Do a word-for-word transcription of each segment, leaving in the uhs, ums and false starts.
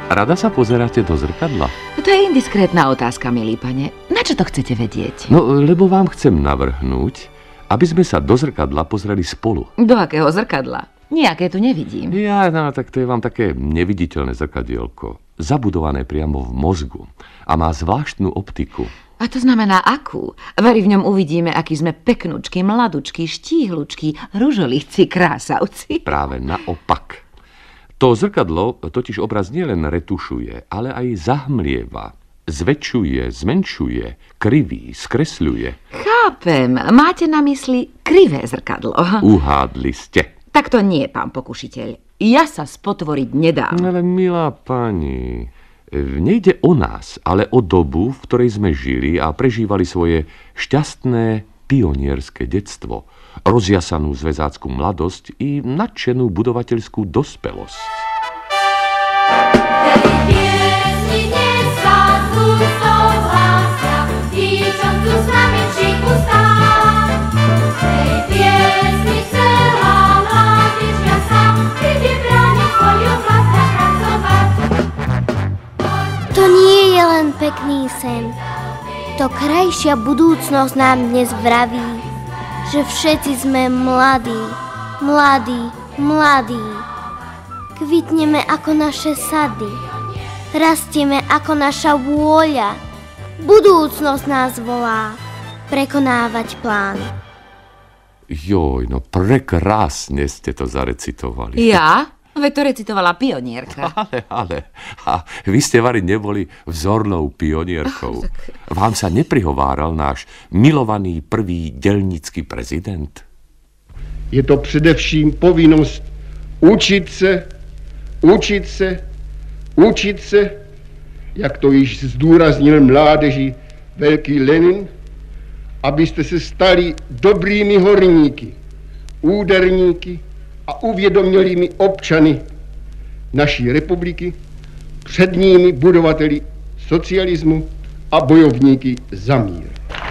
Rada sa pozeráte do zrkadla? To je indiskrétna otázka, milý pane. Na čo to chcete vedieť? No, lebo vám chcem navrhnúť, aby sme sa do zrkadla pozreli spolu. Do akého zrkadla? Nijaké tu nevidím. Ja, no, tak to je vám také neviditeľné zrkadielko. Zabudované priamo v mozgu. A má zvláštnu optiku. A to znamená akú? Vari v ňom uvidíme, aký sme peknučky, mladučky, štíhlučky, ružolíci, krásavci. Práve naopak. To zrkadlo totiž obraz nielen retušuje, ale aj zahmlieva. Zväčšuje, zmenšuje, kriví, skresľuje. Chápem. Máte na mysli krivé zrkadlo. Uhádli ste. Tak to nie, pán pokušiteľ. Ja sa spotvoriť nedám. Ale milá pani, nejde o nás, ale o dobu, v ktorej sme žili a prežívali svoje šťastné pionierské detstvo, rozjasanú zväzácku mladosť i nadšenú budovateľskú dospelosť. To nie je len pekný sen. To krajšia budúcnosť nám dnes vraví, že všetci sme mladí, mladí, mladí. Kvitneme ako naše sady, rastieme ako naša vôľa. Budúcnosť nás volá prekonávať plán. Joj, no prekrásne ste to zarecitovali. Ja? Veď to recitovala pionierka. Ale, ale, a vy ste, Vari, neboli vzornou pionierkou. Vám sa neprihováral náš milovaný prvý dělnický prezident? Je to především povinnost učit se, učit se, učit se, jak to již zdůraznil mládeži velký Lenin, abyste se stali dobrými horníky, úderníky a uvědomělými občany naší republiky, předními budovateli socialismu a bojovníky za mír.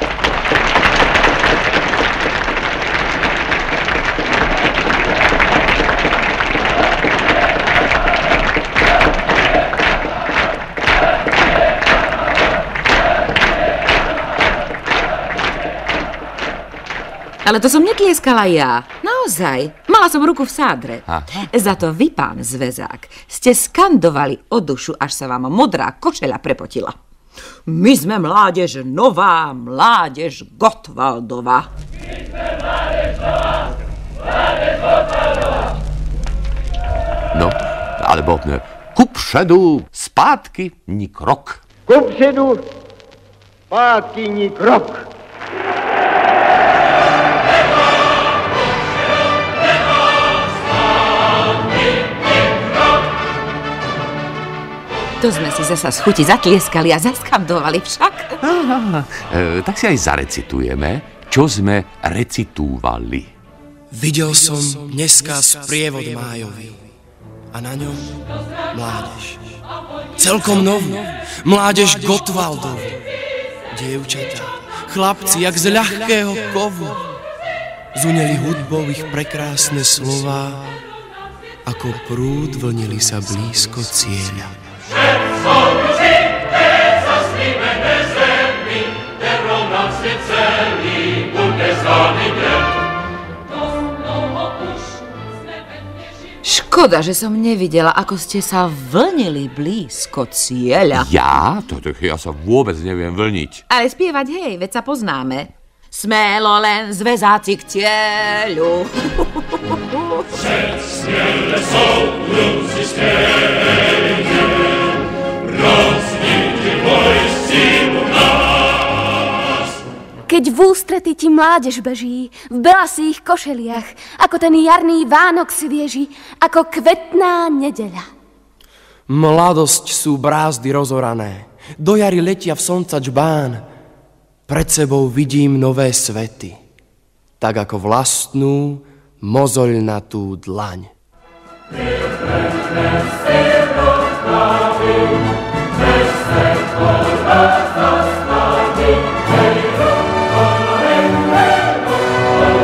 Ale to som netlieskala ja. Naozaj. Mala som ruku v sádre. Aha. Za to vy, pán zväzák, ste skandovali o dušu, až sa vám modrá košeľa prepotila. My sme mládež nová, mládež Gottwaldova. My sme mládež nová, mládež Gottwaldova. No, alebo kupředu, zpátky, ni krok. Kupředu, zpátky, ni krok. To sme si zasa z chuti zatlieskali a zaskandovali však. Aha, e, tak si aj zarecitujeme, čo sme recitúvali. Videl som dneska sprievod májový a na ňom mládež. Celkom novú, mládež Gottwaldovu. Dievčatá, chlapci, jak z ľahkého kovu. Zuneli hudbou ich prekrásne slová, ako prúd vlnili sa blízko cieľa. Škoda, že som nevidela, ako ste sa vlnili blízko cieľa. Ja? To, to, ja sa vôbec neviem vlniť. Ale spievať, hej, veď sa poznáme. Smelo len zväzáci k cieľu. Smiele sú ľudci stejne, roznikli vojsci u nás. Keď v ústrety ti mládež beží, v belasých košeliach, ako ten jarný Vánok svieži, ako kvetná nedeľa. Mladosť sú brázdy rozorané, do jary letia v slnca džbán. Pred sebou vidím nové svety, tak ako vlastnú mozoľnatú dlaň.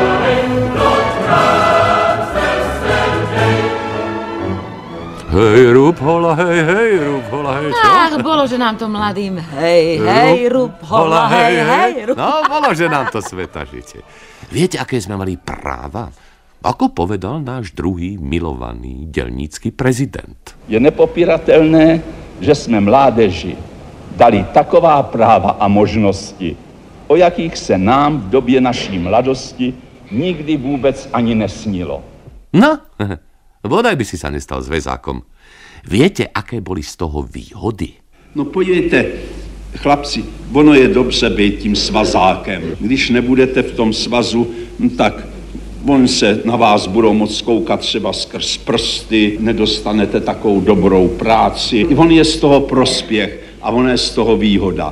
Hej, Rúb hola, hej, hej, rúb hola, hej, čo? Ach, bolo, že nám to mladým, hej, hej, rúb hola, hej, hej, rúb. No, bolo, že nám to sveta žite. Viete, aké sme mali práva? Ako povedal náš druhý milovaný dělnícky prezident. Je nepopiratelné, že jsme mládeži dali taková práva a možnosti, o jakých se nám v době naší mladosti nikdy vůbec ani nesnilo. No, bodaj by si sa nestal zväzákom. Viete, aké boli z toho výhody? No podívejte, chlapci, ono je dobře být tím svazákem. Když nebudete v tom svazu, tak on se na vás budou moc koukat třeba skrz prsty, nedostanete takovou dobrou práci. On je z toho prospěch a on je z toho výhoda.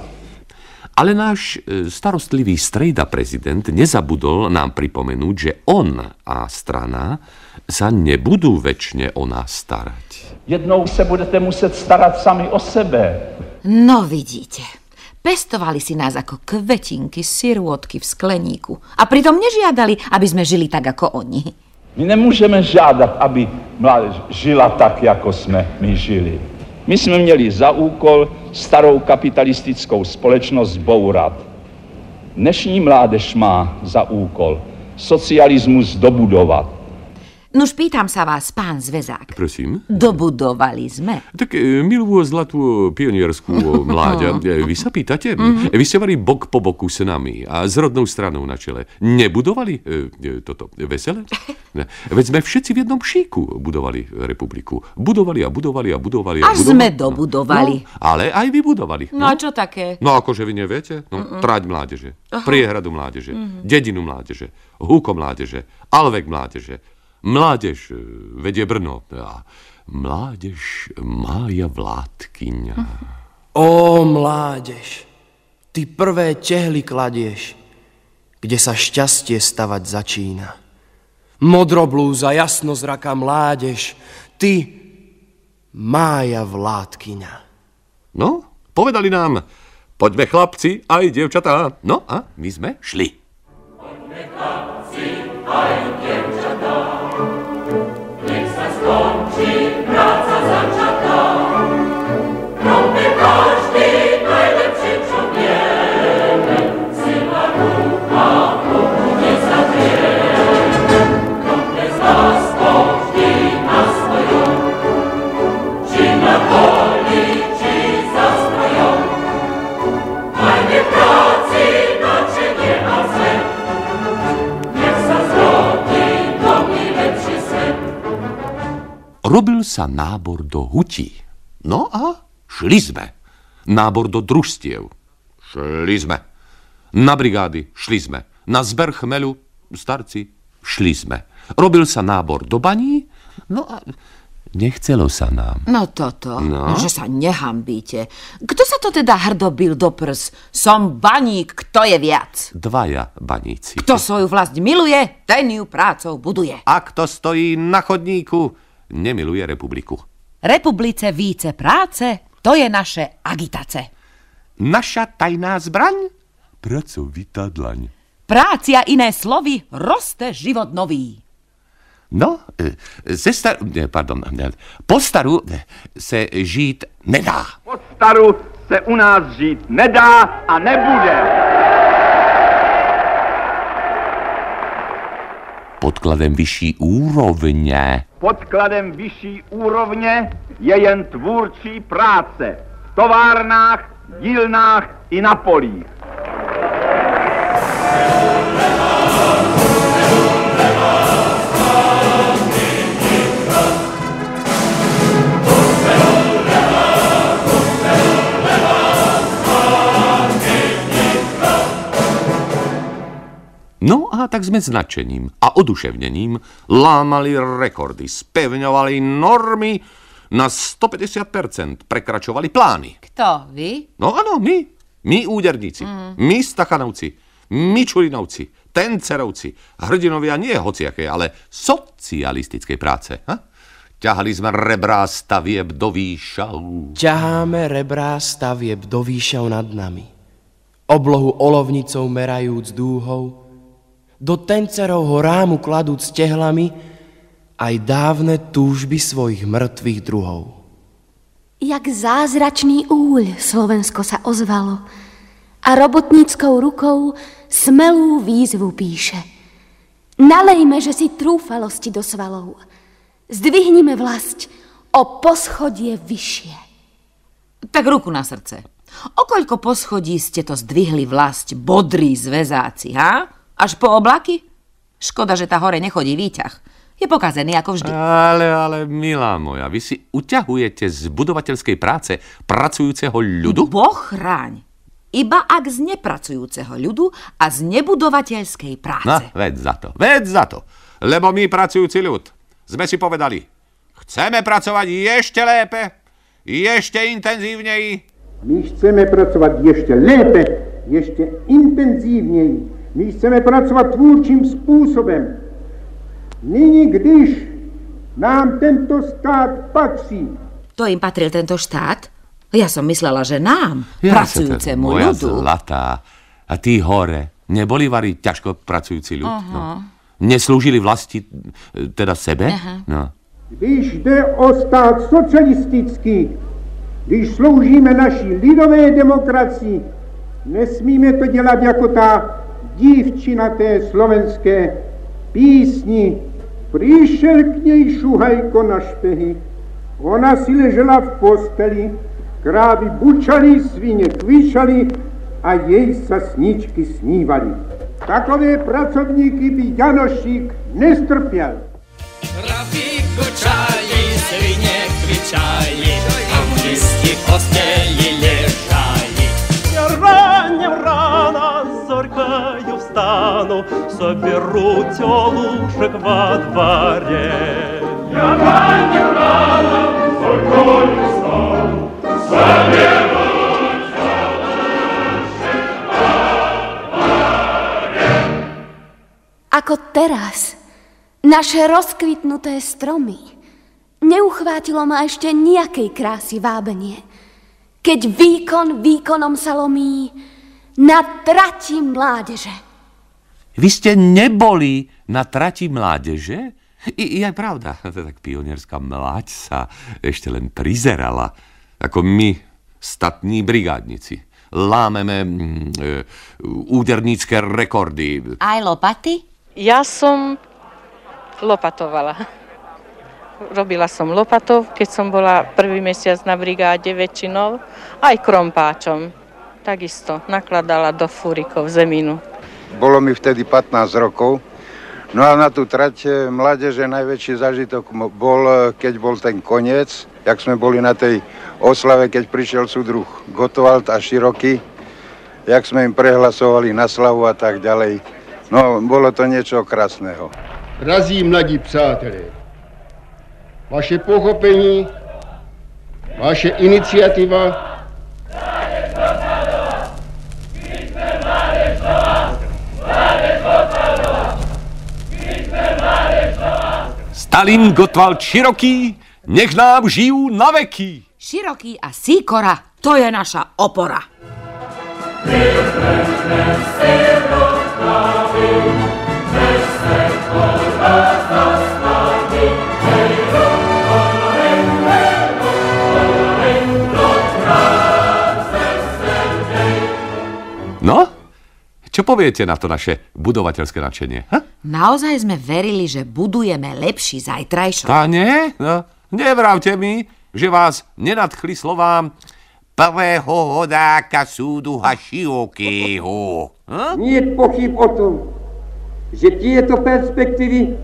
Ale náš starostlivý strejda prezident nezabudol nám pripomenúť, že on a strana sa nebudú večne o nás starať. Jednou se budete muset starat sami o sebe. No vidíte, pestovali si nás ako kvetinky, sirôtky v skleníku a pritom nežiadali, aby sme žili tak ako oni. My nemůžeme žádat, aby mládež žila tak, jako jsme my žili. My jsme měli za úkol starou kapitalistickou společnost bourat. Dnešní mládež má za úkol socialismus dobudovat. Nuž pýtam sa vás, pán Zväzák. Prosím? Dobudovali sme. Tak milú zlatú pionierskú mláďa, vy sa pýtate? Mm-hmm. Vy ste mali bok po boku s nami a s rodnou stranou na čele. Nebudovali e, toto vesele? Ne. Veď sme všetci v jednom šíku budovali republiku. Budovali a budovali a budovali a Až budovali. sme dobudovali. No, ale aj vy budovali. No, no a čo také? No akože vy neviete? No, trať mládeže, priehradu mládeže, mm-hmm. dedinu mládeže, húko mládeže, alvek mládeže. Mládež vedie Brno a mládež Mája Vládkyňa. Ó, mládež, ty prvé tehly kladieš, kde sa šťastie stavať začína. Modroblúza, jasnozraká mládež, ty Mája Vládkyňa. No, povedali nám, poďme chlapci, aj dievčatá. No a my sme šli. Poďme chlapci, aj dievčatá. Nech sa skončí práca začatá. Robme každý najlepšie, čo vieme. Sila ducha bude sa vieme. Robme z nás každý na svojom. Či na poli, či za strojom. Majme práci, načenie a zem. Nech sa zrodí nový lepší svet. Robil sa nábor do hutí. No a šli sme. Nábor do družstiev. Šli sme. Na brigády šli sme. Na zber chmelu, starci, šli sme. Robil sa nábor do baní. No a nechcelo sa nám. No toto, No? že sa nehambíte. Kto sa to teda hrdo bil do prs? Som baník, kto je viac? Dvaja baníci. Kto svoju vlast miluje, ten ju prácou buduje. A kto stojí na chodníku, nemiluje republiku. Republice více práce, to je naše agitace. Naša tajná zbraň? Pracovitá dlaň. Práci a iné slovy, roste život nový. No, e, ze star... ne, pardon, ne, po staru e, se žít nedá. Pod staru se u nás žít nedá a nebude. Podkladem vyšší úrovně. Podkladem vyšší úrovně je jen tvůrčí práce v továrnách, dílnách i na polích. No a tak sme s nadšením a oduševnením lámali rekordy, spevňovali normy, na stopäťdesiat percent prekračovali plány. Kto, vy? No áno, my, my úderníci, mm. my Stachanovci, my Čurinovci, Tencerovci, hrdinovia nie hociaké, ale socialistickej práce. Ha? Ťahali sme rebrá stavieb do výšav. Ťaháme rebrá stavieb do výšav nad nami. Oblohu olovnicou merajúc dúhou, do tencerovho rámu kladúc tehlami aj dávne túžby svojich mŕtvych druhov. Jak zázračný úľ Slovensko sa ozvalo a robotníckou rukou smelú výzvu píše. Nalejme, že si trúfalosti do svalov. Zdvihnime vlast o poschodie vyššie. Tak ruku na srdce. O koľko poschodí ste to zdvihli vlast, bodrí zväzáci, ha? Až po oblaky? Škoda, že tá hore nechodí výťah. Je pokazený ako vždy. Ale, ale, milá moja, vy si uťahujete z budovateľskej práce pracujúceho ľudu? Boh chráň. Iba ak z nepracujúceho ľudu a z nebudovateľskej práce. No, veď za to, veď za to. Lebo my, pracujúci ľud, sme si povedali, chceme pracovať ešte lépe, ešte intenzívnej. My chceme pracovať ešte lépe, ešte intenzívnej. My chceme pracovať tvúrčím spôsobem. Nyní, když nám tento stát patří. To im patril tento štát? Ja som myslela, že nám, ja pracujúcemu moja ľudu. Zlatá. A tí hore neboli vari ťažko pracujúci ľud? Uh-huh. No. Neslúžili vlasti, teda sebe? Uh-huh. No. Když jde o stát socialistický, když sloužíme naší lidové demokracii, nesmíme to dělat jako ta dívčina té slovenské písni. Přišel k něj šuhajko na špehy, ona si ležela v posteli, krávy bučali, svině kvíšali a jej sasničky snívali. Takové pracovníky by Janošík nestrpěl. Krávy bučali, svině kvíčali a blízky posteli ležali. Я ранним рано зорькою встану, соберу тёлушек во дворе. Я ранним рано зорькою встану, соберу тёлушек во дворе. Ako teraz, naše rozkvitnuté stromy, neuchvátilo ma ešte nejakej krásy vábenie. Keď výkon výkonom sa lomí na trati mládeže. Vy ste neboli na trati mládeže? I, I aj pravda, tak pionierská mláď sa ešte len prizerala, ako my, statní brigádnici. Lámeme mm, e, údernícke rekordy. Aj lopaty? Ja som lopatovala. Robila som lopatov, keď som bola prvý mesiac na brigáde väčšinou, aj krompáčom. Takisto nakladala do fúrikov zeminu. Bolo mi vtedy pätnásť rokov, no a na tú trať mládeže najväčší zážitok bol, keď bol ten koniec, jak sme boli na tej oslave, keď prišiel súdruh Gottwald a Široký, jak sme im prehlasovali na slavu a tak ďalej. No, bolo to niečo krásného. Drazí mladí přátelé, vaše pochopení, vaše iniciativa Stalin, Gottwald, Široký, nech nám žijú na veky. Široký a Sýkora, to je naša opora. No, čo poviete na to naše budovateľské nadšenie? Ha? Naozaj sme verili, že budujeme lepší zajtrajšok. Tá nie? No, nevravte mi, že vás nenadchli slovám prvého hodáka súduha Širokého. Hm? Nie je pochyb o tom, že tieto perspektívy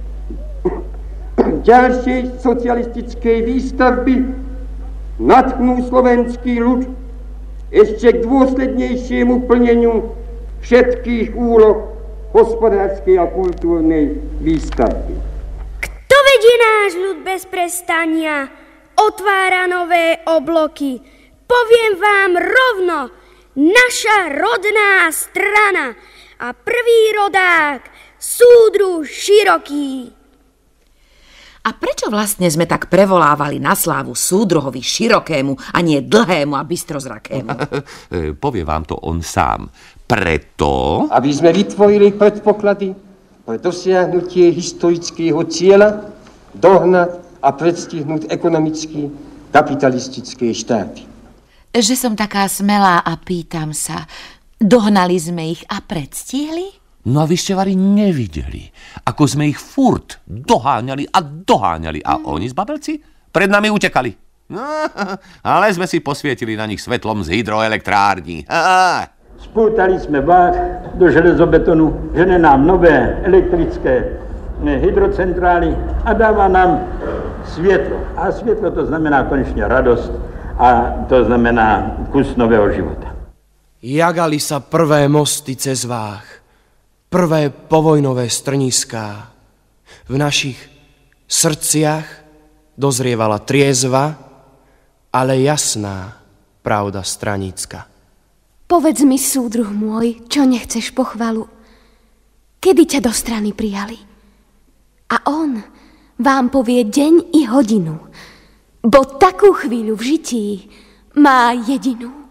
ďalšej socialistickej výstavby nadchnú slovenský ľud ešte k dôslednejšiemu plneniu všetkých úloh hospodárskej a kultúrnej výstavby. Kto vedie náš ľud bez prestania, otvára nové obloky. Poviem vám rovno, naša rodná strana a prvý rodák, súdruh Široký. A prečo vlastne sme tak prevolávali na slávu súdruhovi Širokému a nie dlhému a bystrozrakému? Povie vám to on sám. Preto... Aby sme vytvorili predpoklady pre dosiahnutie historického cieľa, dohnať a predstihnúť ekonomický kapitalistické štáty. Že som taká smelá a pýtam sa, dohnali sme ich a predstihli? No a vy ste vari nevideli, ako sme ich furt doháňali a doháňali. A mm. oni, zbabelci, pred nami utekali. No, ale sme si posvietili na nich svetlom z hydroelektrární. Spútali sme vách do železobetonu, žene nám nové elektrické hydrocentrály a dáva nám svietlo. A svietlo to znamená konečne radosť a to znamená kus nového života. Jagali sa prvé mosty cez váh, prvé povojnové strniská. V našich srdciach dozrievala triezva, ale jasná pravda stranická. Povedz mi, súdruh môj, čo nechceš pochvalu? Kedy ťa do strany prijali? A on vám povie deň i hodinu, bo takú chvíľu v žití má jedinú.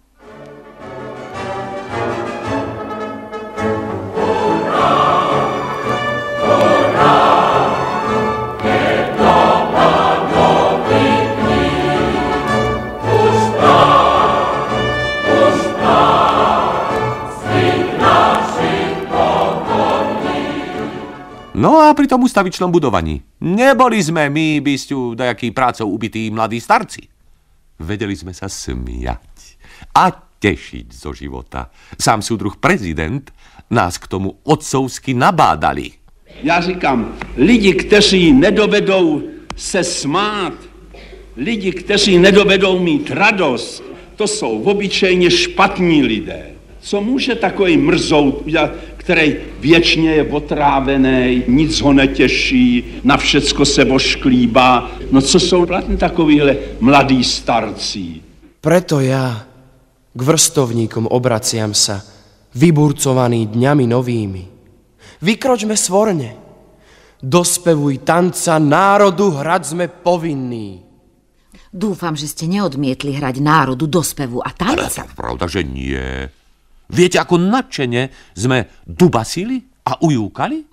No a pri tom ustavičnom budovaní. Neboli sme my, bysťu, dajaký prácou ubití mladí starci. Vedeli sme sa smiať a tešiť zo života. Sám súdruh prezident nás k tomu otcovsky nabádali. Já říkám, lidi, kteří nedovedou se smát, lidi, kteří nedovedou mít radost, to jsou obyčejně špatní lidé. Co může takový mrzout udělat, který věčně je otrávený, nic ho netěší, na všecko se vošklíbá. No co jsou vlastně takovýhle mladí starci? Preto ja k vrstovníkom obraciam sa, vyburcovaný dňami novými. Vykročme svorne, dospevuj tanca národu, hrať sme povinní. Dúfam, že ste neodmietli hrať národu do spevu a tanca. Ale pravda, že nie. Viete, ako nadšene sme dubasili a ujúkali?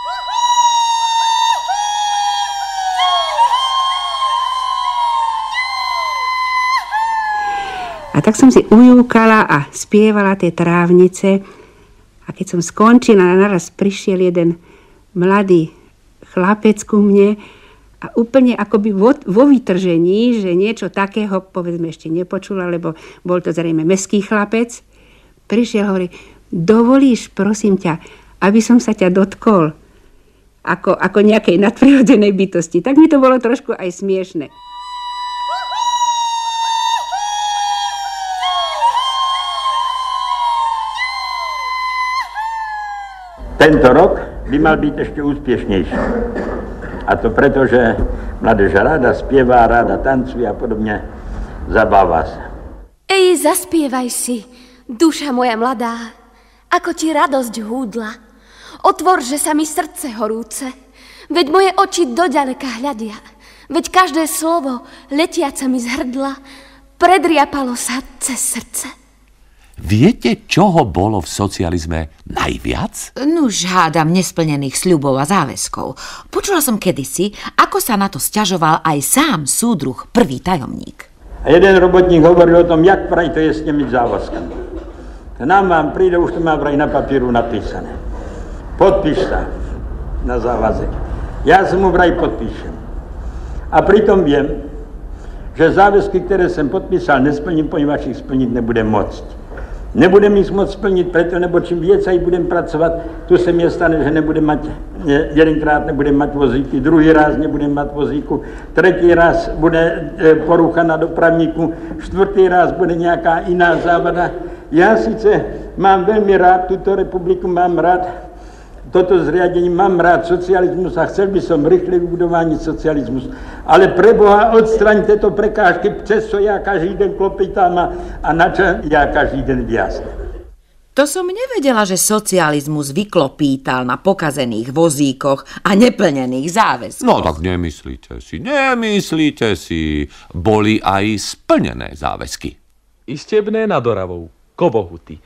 A tak som si ujúkala a spievala tie trávnice. A keď som skončila, naraz prišiel jeden mladý chlapec ku mne a úplne akoby vo, vo vytržení, že niečo takého, povedzme, ešte nepočula, lebo bol to zrejme mestský chlapec, prišiel a hovorí, dovolíš, prosím ťa, aby som sa ťa dotkol ako, ako nejakej nadprirodzenej bytosti. Tak mi to bolo trošku aj smiešne. Tento rok by mal byť ešte úspešnejší. A to preto, že mládež ráda spieva, ráda tancuje a podobne, zabáva sa. Ej, zaspievaj si, duša moja mladá, ako ti radosť húdla. Otvor, že sa mi srdce horúce, veď moje oči doďaleka hľadia, veď každé slovo letiace mi z hrdla predriapalo sa cez srdce. Viete, čoho bolo v socializme najviac? Nuž, hádam nesplnených sľubov a záväzkov. Počula som kedysi, ako sa na to sťažoval aj sám súdruh prvý tajomník. A jeden robotník hovoril o tom, jak vraj to je s tými závazkami. A nám vám príde, už to má vraj na papíru napísané. Podpíš sa na závazek. Ja sa mu vraj podpíšem. A pritom viem, že záväzky, ktoré som podpísal, nesplním, ponieważ ich splniť nebudem môcť. Nebudem ich môcť splniť preto, lebo čím viac aj budem pracovať, tu sa mi stane, že nebudem mať, jedenkrát nebudem mať vozíky, druhý raz nebudem mať vozíku, tretí raz bude porucha na dopravníku, štvrtý raz bude nejaká iná závada. Ja síce mám veľmi rád túto republiku, mám rád toto zriadenie, mám rád socializmus a chcel by som rýchle vybudovanie socializmus. Ale pre Boha odstraň tieto prekážky, přes co ja každý den klopitám a na čo ja každý den viazne. To som nevedela, že socializmus vyklopítal na pokazených vozíkoch a neplnených záväzkoch. No tak nemyslíte si, nemyslíte si, boli aj splnené záväzky. Istebné nad Oravou, Kobohuty.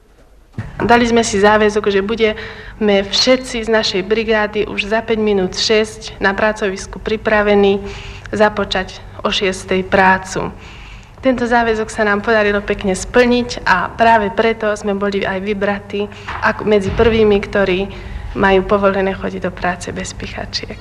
Dali sme si záväzok, že budeme všetci z našej brigády už za päť minút šesť na pracovisku pripravení započať o šiestej prácu. Tento záväzok sa nám podarilo pekne splniť a práve preto sme boli aj vybratí ako medzi prvými, ktorí majú povolené chodiť do práce bez pichačiek.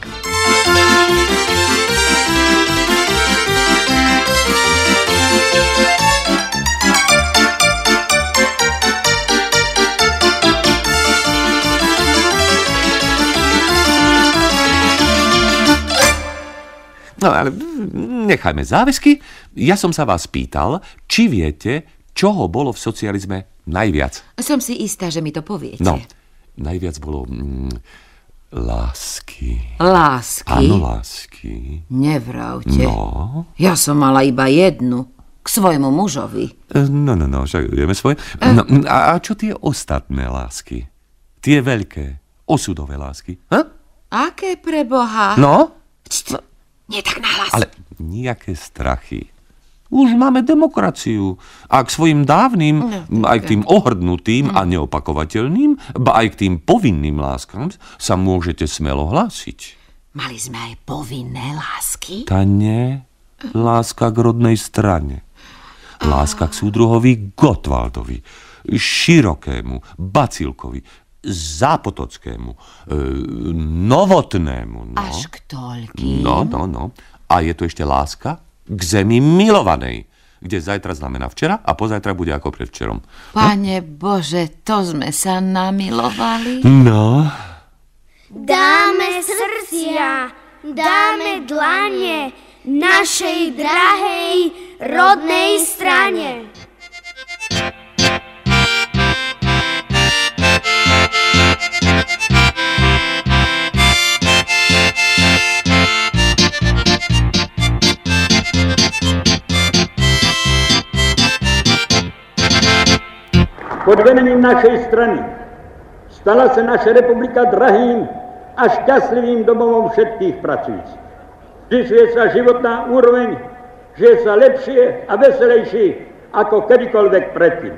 No ale nechajme záväzky. Ja som sa vás pýtal, či viete, čoho bolo v socializme najviac. Som si istá, že mi to poviete. No, najviac bolo mm, lásky. Lásky? Áno, lásky. Nevravte. No. Ja som mala iba jednu. K svojmu mužovi. No, no, no, však vieme svoje. No, a, a čo tie ostatné lásky? Tie veľké, osudové lásky? Ha? Aké pre Boha? No? no. Nie tak nahlas. Ale nejaké strachy. Už máme demokraciu. A k svojim dávnym, no, aj k tým ohrdnutým hm. a neopakovateľným, ba aj k tým povinným láskam sa môžete smelo hlásiť. Mali sme aj povinné lásky? Tá nie. Láska k rodnej strane. Láska k súdruhovi Gottwaldovi, Širokému, Bacilkovi, Zápotockému, e, Novotnému. No. Až k toľkým. No, no, no. A je tu ešte láska k zemi milovanej, kde zajtra znamená včera a pozajtra bude ako predvčerom. Pane no? Bože, to sme sa namilovali. No. Dáme srdcia, dáme dlane našej drahej rodnej strane. Pod vedením našej strany stala sa naša republika drahým a šťastlivým domovom všetkých pracujúcich. Zvyšuje sa životná úroveň, žije sa lepšie a veselejšie ako kedykoľvek predtým.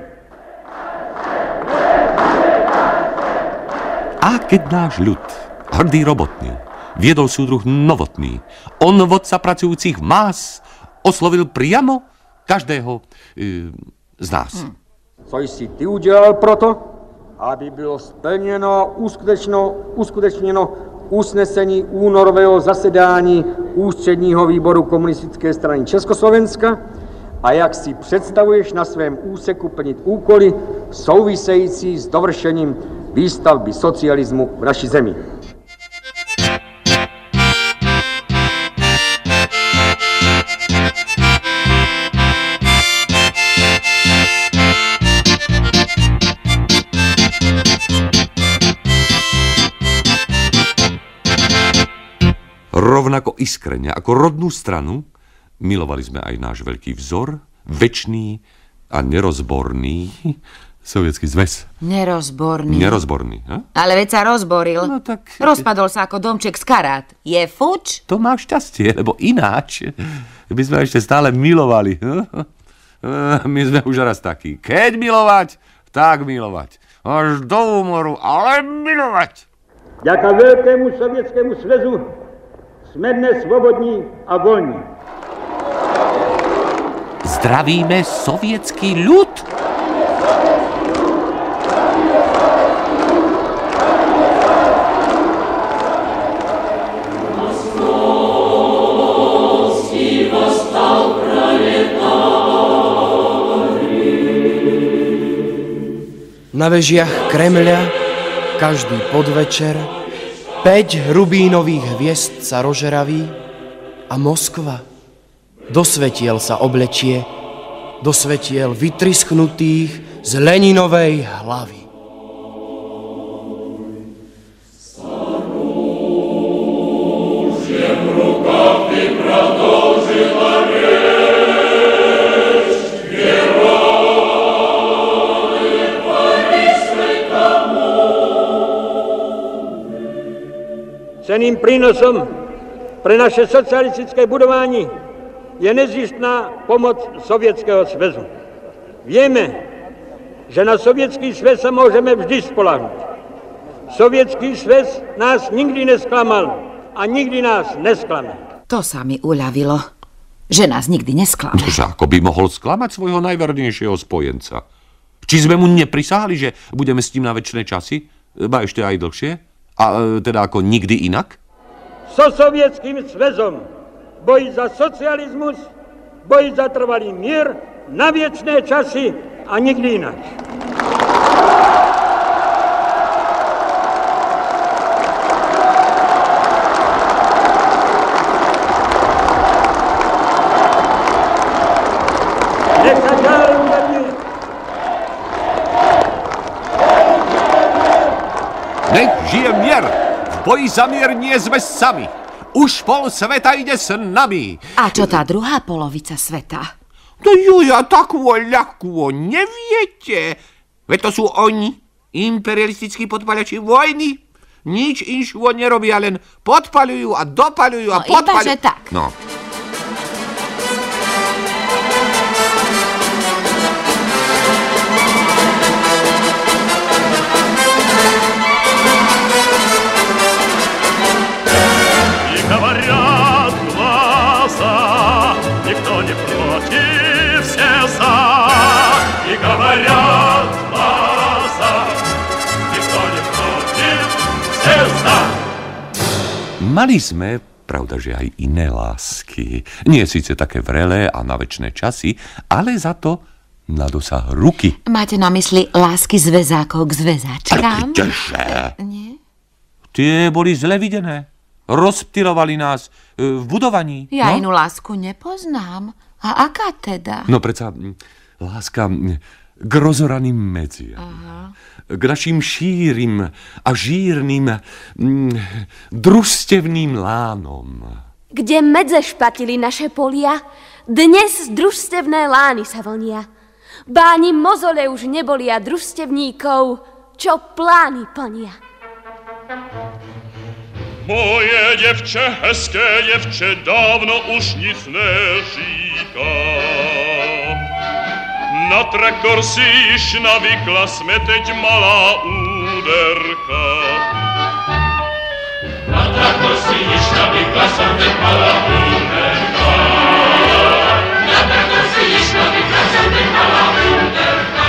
A keď náš ľud, hrdý robotný, viedol súdruh Novotný, on vodca pracujúcich más oslovil priamo každého e, z nás. Hm. Co jsi ty udělal proto, aby bylo splněno, uskutečněno, uskutečněno usnesení únorového zasedání ústředního výboru komunistické strany Československa a jak si představuješ na svém úseku plnit úkoly související s dovršením výstavby socialismu v naší zemi. Rovnako iskrene ako rodnú stranu milovali sme aj náš veľký vzor, večný a nerozborný Sovietský zväz. Nerozborný. Nerozborný, ha? Ale veď sa rozboril. No tak... Rozpadol sa ako domček z karát. Je fuč? To má šťastie, lebo ináč by sme ešte stále milovali. My sme už raz takí. Keď milovať, tak milovať. Až do úmoru, ale milovať. Ďaká veľkému Sovietskému zväzu sme dnes svobodní a voľní. Zdravíme sovietský ľud? Na vežiach Kremľa každý podvečer päť rubínových hviezd sa rožeraví a Moskva do svetiel sa oblečie, do svetiel vytrisknutých z Leninovej hlavy. Cenným prínosom pre naše socialistické budování je nezištná pomoc Sovětského sväzu. Vieme, že na Sovětský sväz sa môžeme vždy spoľahnúť. Sovětský sväz nás nikdy nesklamal a nikdy nás nesklame. To sa mi uľavilo. že nás nikdy nesklame. Že ako by mohol sklamať svojho najvernejšieho spojenca? Či sme mu neprisahali, že budeme s ním na večné časy? Ba ešte aj dlhšie? A teda ako nikdy inak? So Sovietským zväzom boji za socializmus, boji za trvalý mier, na večné časy a nikdy inak. Nech žije mier! V boji za mier nie sme sami. Už pol sveta ide s nami. A čo tá druhá polovica sveta? To Julia takvo ľahko neviete. Veď to sú oni, imperialistickí podpalači vojny. Nič inšvo nerobia, len podpaľujú a dopaľujú a no, podpaľujú. Iba, že tak. No. Говорят глаза, никто не против, все за. И говорят глаза, никто не против, все за. Mali sme, pravda, že aj iné lásky. Nie síce také vrelé a na večné časy, ale za to na dosah ruky. Máte na mysli lásky zväzákov k zväzáčkám? Kdeže? Nie? Tie boli zle videné. Rozptylovali nás e, v budovaní. Ja no? inú lásku nepoznám. A aká teda? No predsa láska k rozoraným medziam. Aha. K našim šírim a žírnym mm, družstevným lánom. Kde medze špatili naše polia, dnes družstevné lány sa vlnia. Báni mozole už nebolia družstevníkov, čo plány plnia. Moje děvče, hezké děvče, dávno už nic neříká. Na traktor si již navykla, jsme teď malá úderka. Na traktor si již navykla, jsem teď malá úderka. Na traktor si již navykla, jsem teď malá úderka.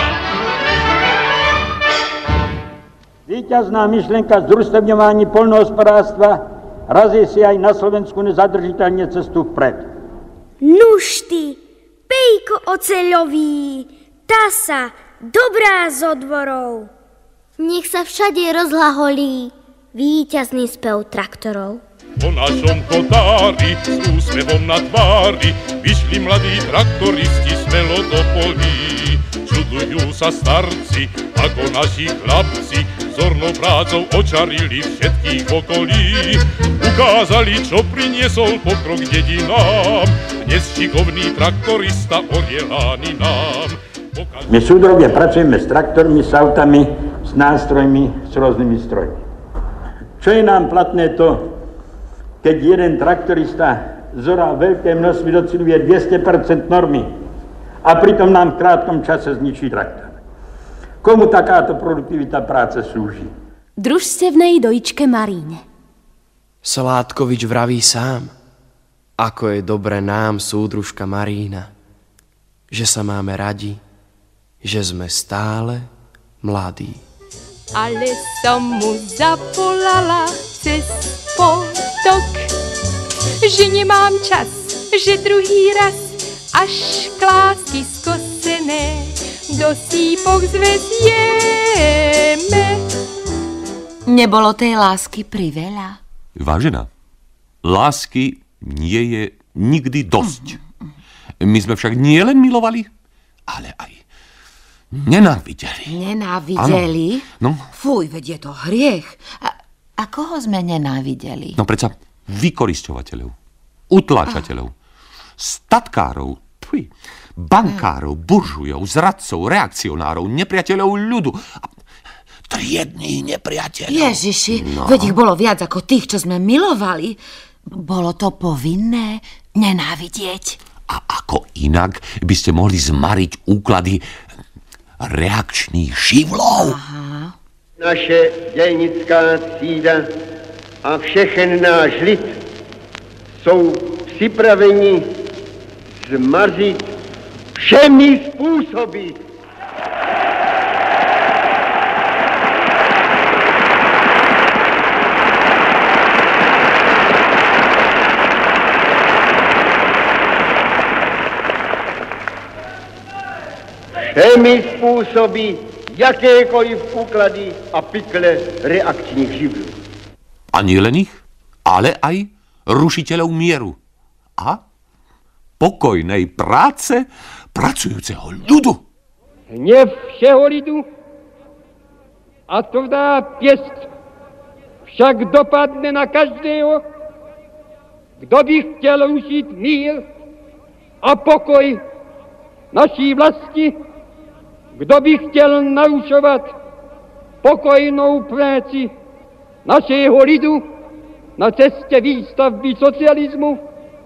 Víťazná myšlenka združstevňování poľnohospodárstva razí si aj na Slovensku nezadržiteľne cestu vpred. Nuž ty, pejko oceľový, tasa, dobrá z odvorov. Nech sa všade rozhlaholí víťazný spev traktorov. Po našom kotári s úsmevom na tvári vyšli mladí traktoristi smelo do polí. Čudujú sa starci, ako naši chlapci, zornou prácou očarili všetkých okolí. Ukázali, čo priniesol pokrok dedinám, dnes šikovný traktorista orielány nám. Pokaz... My súdrobne pracujeme s traktormi, s autami, s nástrojmi, s rôznymi strojmi. Čo je nám platné to, keď jeden traktorista zorá veľké množství doceluje dvesto percent normy a pritom nám v krátkom čase zničí traktor. Komu takáto produktivita práce slúži? Družstevnej dojičke Maríne. Sládkovič vraví sám, ako je dobre nám, súdružka Marína, že sa máme radi, že sme stále mladí. Ale som mu zapolala cez potok, že nemám čas, že druhý raz až klásky skosené do sípok zvezieme. Nebolo tej lásky priveľa? Vážená, lásky nie je nikdy dosť. My sme však nielen milovali, ale aj nenávideli. Nenávideli? Ano. No. Fuj, veď je to hriech. A, a koho sme nenávideli? No predsa vykorisťovateľov, utláčateľov, statkárov, Puj. bankárov, buržujov, zradcov, reakcionárov, nepriateľov ľudu. Triedných nepriateľov. Ježiši, no. veď ich bolo viac ako tých, čo sme milovali. Bolo to povinné nenávidieť. A ako inak by ste mohli zmariť úklady reakčných živlov? Aha. Naše dělnická třída a všechen náš lid jsou připraveni zmařit všemi způsoby. Všemi způsoby jakékoliv úklady a pikle reakčních živlů. A nielen ich, ale aj rušiteľov mieru a pokojnej práce pracujúceho ľudu. Hnev všeho lidu a tvrdá pěst však dopadne na každého, kdo by chtěl rušit mír a pokoj naší vlasti, kdo by chtěl narušovat pokojnou práci našeho lidu na cestě výstavby socialismu,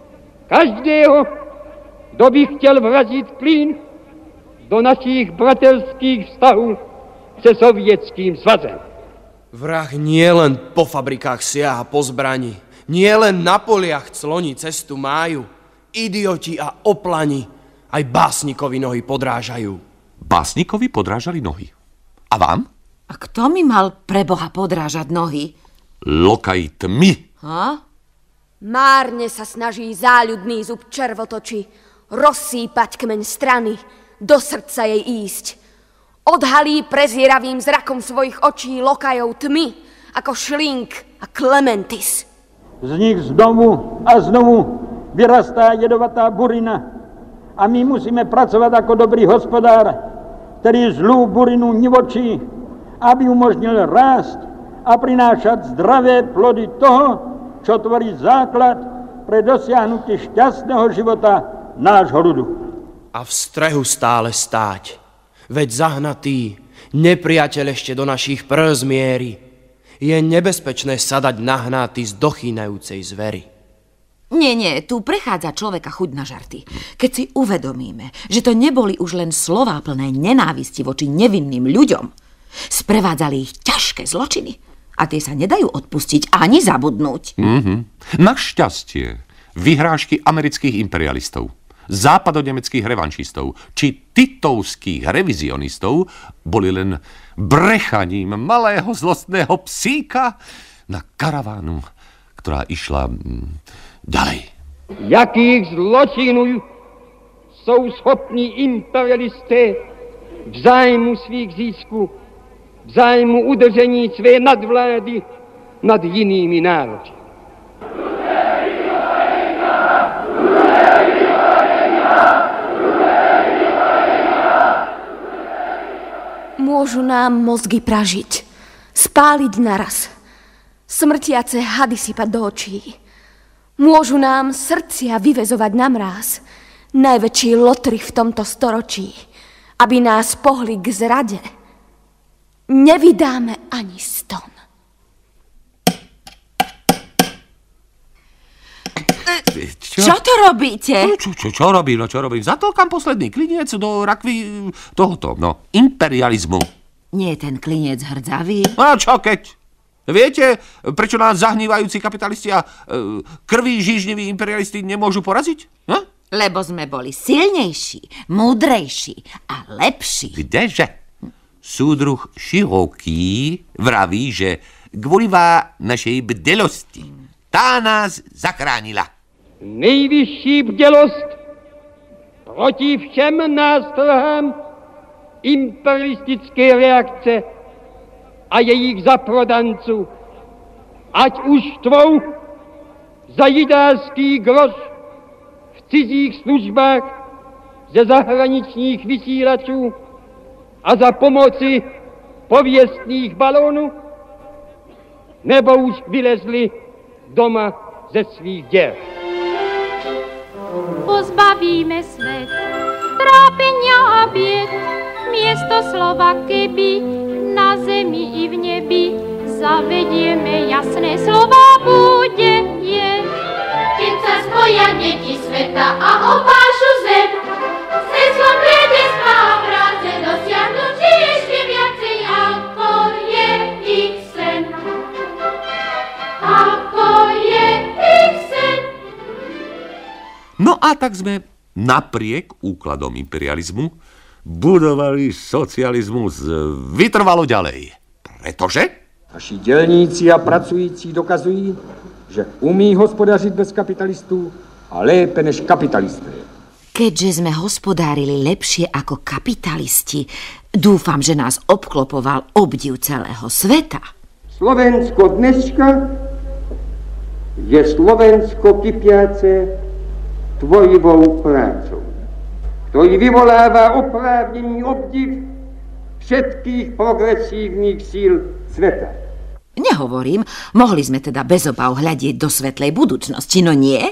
každého, kdo by chtěl vrazit klín do našich braterských vztahů se Sovětským svazem. Vrah nie len po fabrikách siaha po zbrani, nie len na poliach cloní cestu máju, idioti a oplani aj básnikovi nohy podrážajú. Básnikovi podrážali nohy. A vám? A kto mi mal pre Boha podrážať nohy? Lokaj tmy. Ha? Márne sa snaží záľudný zub červotoči rozsýpať kmeň strany, do srdca jej ísť. Odhalí prezieravým zrakom svojich očí lokajov tmy, ako Šlink a Klementis. Z nich znovu a znovu vyrastá jedovatá burina a my musíme pracovat jako dobrý hospodár, který zlú burinu nivočí, aby umožnil rást a prinášať zdravé plody toho, čo tvorí základ pre dosiahnutie šťastného života nášho ľudu. A v strehu stále stáť, veď zahnatý nepriateľ ešte do našich prs mierí. Je nebezpečné sadať nahnatý z dochýnajúcej zvery. Nie, nie, tu prechádza človeka chuť na žarty. Keď si uvedomíme, že to neboli už len slová plné nenávisti voči nevinným ľuďom, sprevádzali ich ťažké zločiny a tie sa nedajú odpustiť ani zabudnúť. Mm-hmm. Našťastie vyhrážky amerických imperialistov, západonemeckých revanšistov či titovských revizionistov boli len brechaním malého zlostného psíka na karavánu, ktorá išla ďalej. Jakých zločinů jsou schopní imperialisté v zájmu svých získů, v zájmu udržení své nadvlády nad jinými národy. Môžu nám mozgy pražiť, spáliť naraz, smrtiace hady sypať do očí. Môžu nám srdcia vyvezovať na mráz, najväčší lotry v tomto storočí, aby nás pohli k zrade. Nevydáme ani ston. Čo? Čo to robíte? No, čo, čo, čo robím, no čo robím? Zatolkam posledný kliniec do rakvy tohoto, no, imperializmu. Nie je ten kliniec hrdzavý? No čo keď? Viete, prečo nás zahnívajúci kapitalisti a e, krví žížniví imperialisti nemôžu poraziť? Hm? Lebo sme boli silnejší, múdrejší a lepší. Kdeže? Súdruh Široký vraví, že kvôlivá našej bdelosti tá nás zachránila. Nejvyšší bdělost proti všem nástrahám imperialistické reakce a jejich zaprodanců, ať už tvou za jidářský groš v cizích službách ze zahraničních vysílačů a za pomoci pověstných balónů, nebo už vylezli doma ze svých děr. Pozbavíme svět trápenia a bied, miesto slova keby na zemi i v nebi zavedieme jasné slova bude je. Keď sa spoja deti sveta a opášu zem, sredstvom priateľstva a práce dosiahnúť ešte viacej, ako je ich sen. Ako je ich sen. No a tak sme napriek úkladom imperializmu budovali socializmus vytrvalo ďalej. Pretože? Naši dělníci a pracující dokazují, že umí hospodařit bez kapitalistů a lépe než kapitalisté. Keďže sme hospodárili lepšie ako kapitalisti, dúfam, že nás obklopoval obdiv celého sveta. Slovensko dneska je Slovensko kypiace tvojivou prácou, ktorý vyvolává oprávnený obdiv všetkých progresívnych síl sveta. Nehovorím, mohli sme teda bez obav hľadieť do svetlej budúcnosti, no nie?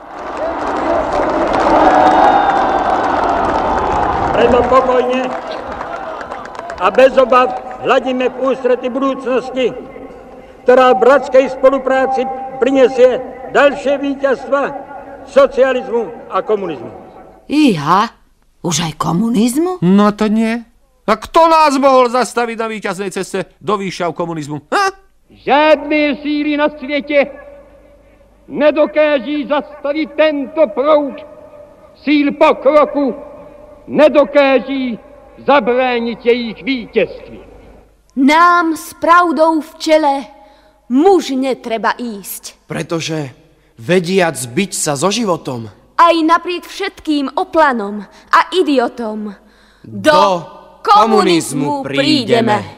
Preto pokojne a bez obav hľadíme v ústrety budúcnosti, ktorá v bratskej spolupráci prinesie ďalšie víťazstva socializmu a komunizmu. Iha, už aj komunizmu? No to nie. A kto nás mohol zastaviť na víťaznej ceste do výšav komunizmu? Ha? Žádné síly na světě nedokáží zastavit tento proud síl pokroku, nedokáží zabránit jejich vítězství. Nám s pravdou v čele mužne treba ísť. Pretože vediac byť sa so životom, Aj napriek všetkým oplanom a idiotom do, do komunizmu prídeme.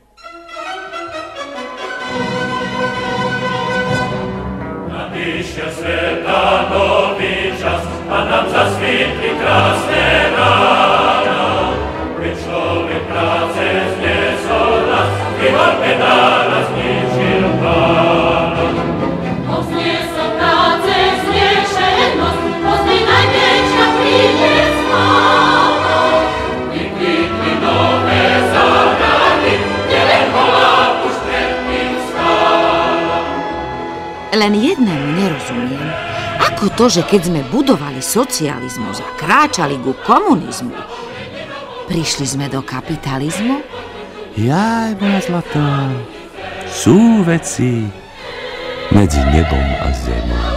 Nadýšiel sveta nový čas a nám zasvítli krásne rána. Keď človek práce zniesol nás, vyhol pedála, zničil pána. Povzniesol práce zniešenosť, pozri najväčšia príde sláva. Vyklíkli nové záhrady, nielen holá už pred tým stála. Len jednému nerozumiem. Ako to, že keď sme budovali socializmus a kráčali ku komunizmu, prišli sme do kapitalizmu? Jaj, moja zlatá, sú veci medzi nebom a zemou.